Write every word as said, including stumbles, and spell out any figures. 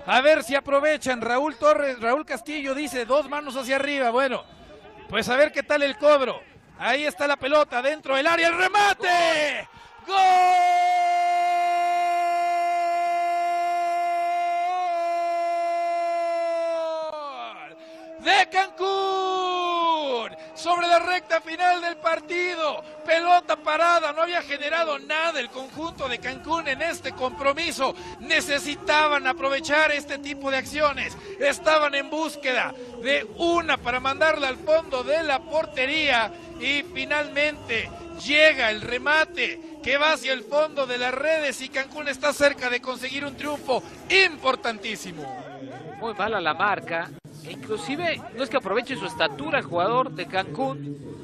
A ver si aprovechan. Raúl Torres, Raúl Castillo dice dos manos hacia arriba. Bueno, pues a ver qué tal el cobro. Ahí está la pelota dentro del área. ¡El remate! ¡Gol! ¡De Cancún! Sobre la recta final del partido. Pelota parada. No había generado nada el conjunto de Cancún en este compromiso. Necesitaban aprovechar este tipo de acciones. Estaban en búsqueda de una para mandarla al fondo de la portería. Y finalmente llega el remate que va hacia el fondo de las redes y Cancún está cerca de conseguir un triunfo importantísimo. Muy mala la marca. Inclusive no es que aproveche su estatura el jugador de Cancún,